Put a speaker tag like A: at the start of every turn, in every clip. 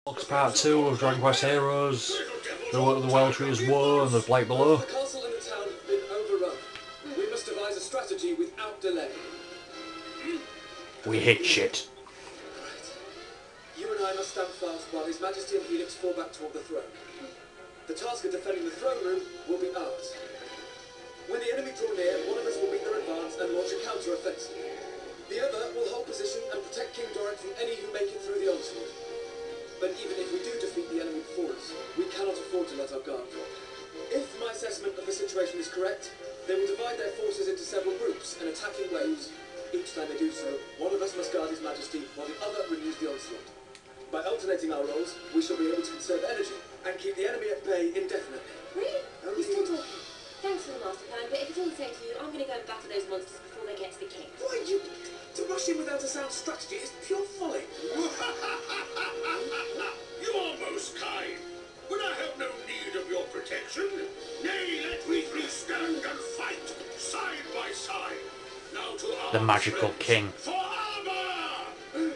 A: Part 2 of Dragon Quest Heroes, the Well-Tree's War and the Blight Below.
B: The castle and the town have been overrun. We must devise a strategy without delay.
A: We hit shit.
B: You and I must stand fast while His Majesty and Helix fall back toward the throne. The task of defending the throne room will be ours. When the enemy draw near, one of us will beat their advance and launch a counter-offensive. The other will hold position and protect King Doric from any who make it through the onslaught. But even if we do defeat the enemy before us, we cannot afford to let our guard drop. If my assessment of the situation is correct, they will divide their forces into several groups and attack in waves. Each time they do so, one of us must guard His Majesty while the other renews the onslaught. By alternating our roles, we shall be able to conserve energy and keep the enemy at bay indefinitely.
C: Really? You're still talking. Thanks for the master plan, but if it's all the same to you, I'm going to go and battle those monsters before they get to the king.
B: Why, to rush in without a sound strategy is pure folly.
D: You are most kind, but I have no need of your protection. Nay, let we three stand and fight, side by side. Now to
A: The
D: our
A: magical
D: friends,
A: king.
D: For armor!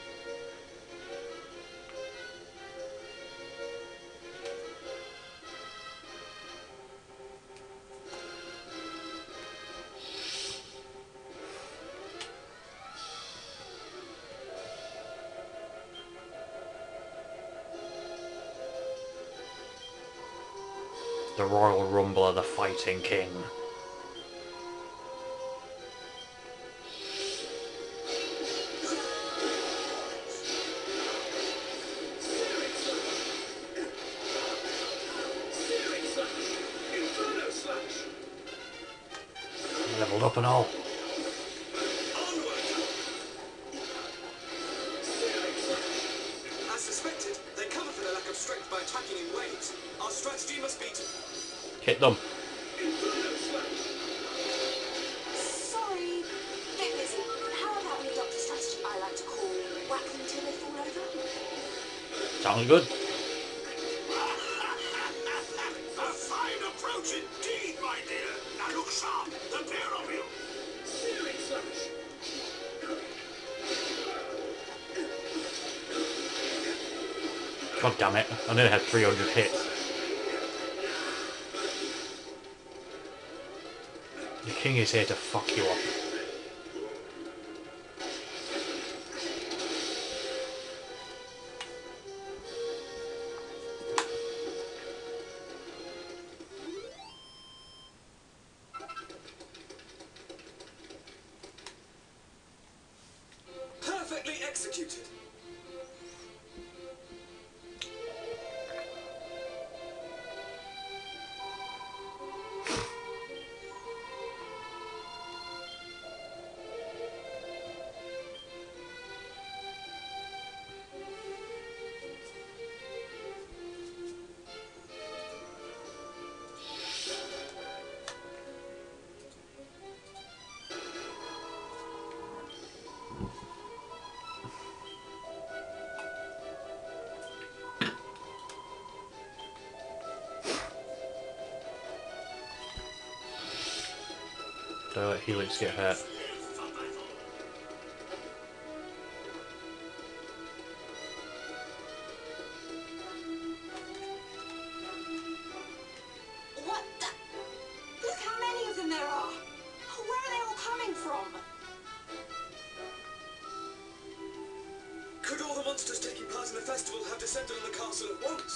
A: The Royal Rumble of the Fighting King. Leveled up and all.
B: As suspected, they cover for their lack of strength by attacking in waves. Our strategy must be to...
A: Hit them.
C: Sorry. Get busy. How about the doctor strategy I like to call whack them till they fall over?
A: Sounds good.
D: A fine approach indeed, my dear. Now look sharp, the pair of you. Searing slash.
A: God damn it. I nearly had 300 hits. The king is here to fuck you up.
B: Perfectly executed.
A: Don't let Helix get hurt.
C: What the? Look how many of them there are. Where are they all coming from?
B: Could all the monsters taking part in the festival have descended on the castle at once?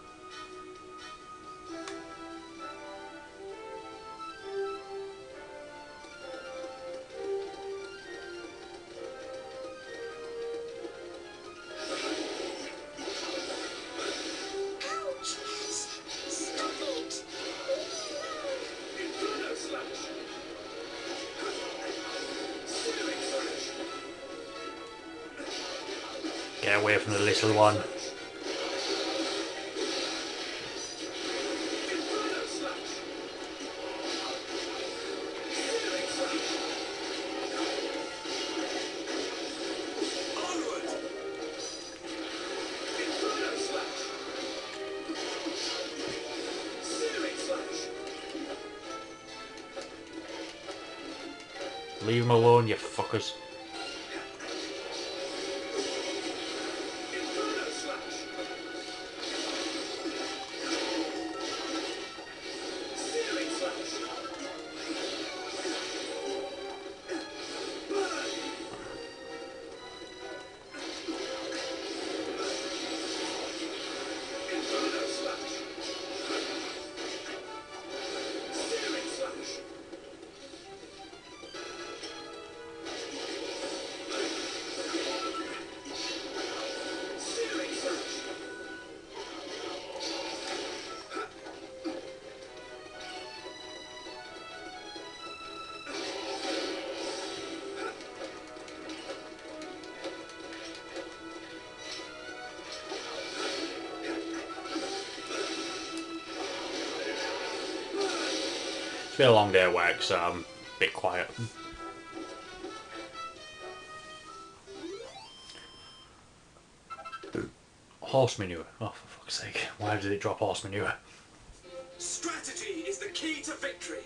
C: Ouch! Stop it!
D: Inferno slash. Searing slash.
A: Get away from the little one.
D: Inferno slash. Searing slash.
B: Onward!
D: Inferno slash. Searing slash.
A: Leave him alone, you fuckers.
D: Inferno slash.
A: It's been a long day at work, so I'm a bit quiet. Horse manure. Oh, for fuck's sake. Why did it drop horse manure?
B: Strategy is the key to victory.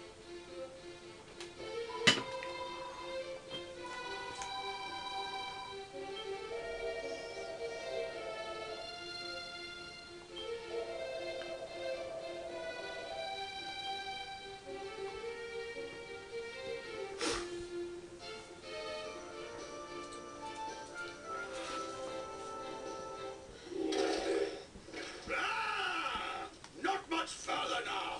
D: Not much further now.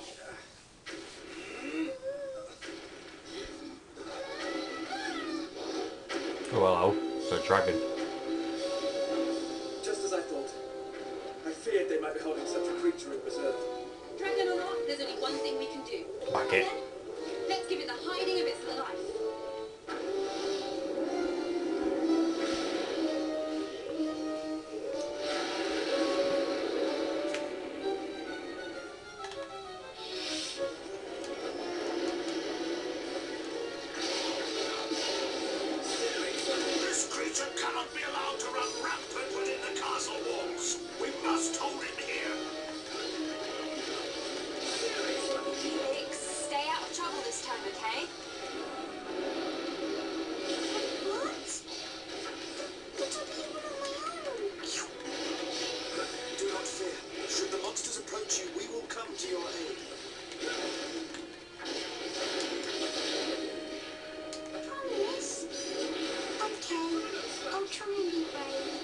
A: Oh, hello. It's a dragon.
B: Just as I thought. I feared they might be holding such a creature in reserve.
C: Dragon or not, there's only one thing we can do.
A: Back it.
C: Let's give it the hiding of its life.
D: This creature cannot be allowed to run rampant within the castle walls. We must hold him here.
E: Felix, stay out of trouble this time, okay? What? But I'm here on my own.
B: Do not fear. Should the monsters approach you, we will come to your aid.
E: Promise? Okay, I'll try and be brave.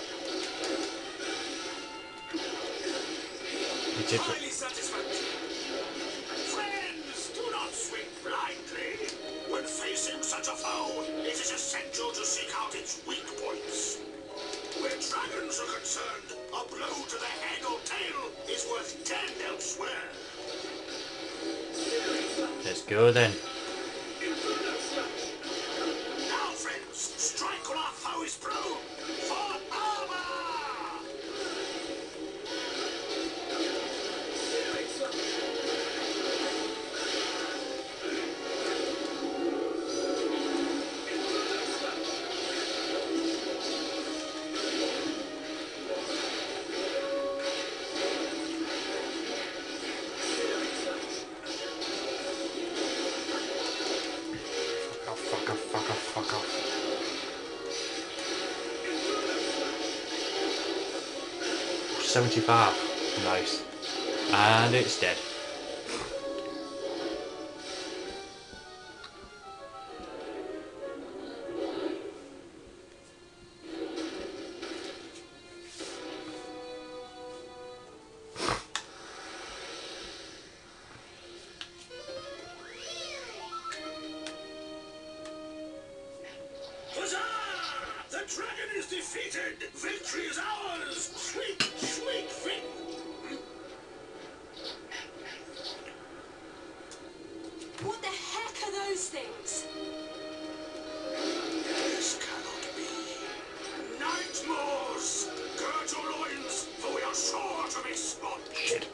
A: It did.
B: Highly satisfactory.
D: Friends, do not swing blindly. When facing such a foe, it is essential to seek out its weak points. Where dragons are concerned, a blow to the head or tail is worth 10 elsewhere.
A: Let's go then.
D: Now, friends, strike when our foe is prone. For armor!
A: Fuck off, fuck off, fuck off. 75. Nice. And it's dead.
D: Huzzah! The dragon is defeated! Victory is ours! Sweet, sweet victory!
E: What the heck are those things?
D: This cannot be. Nightmares! Gird your loins, for we are sure to be spotted.
A: Shit.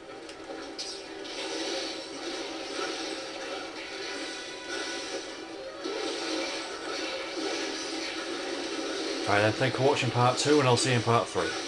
A: Right then, thank you for watching part 2 and I'll see you in part 3.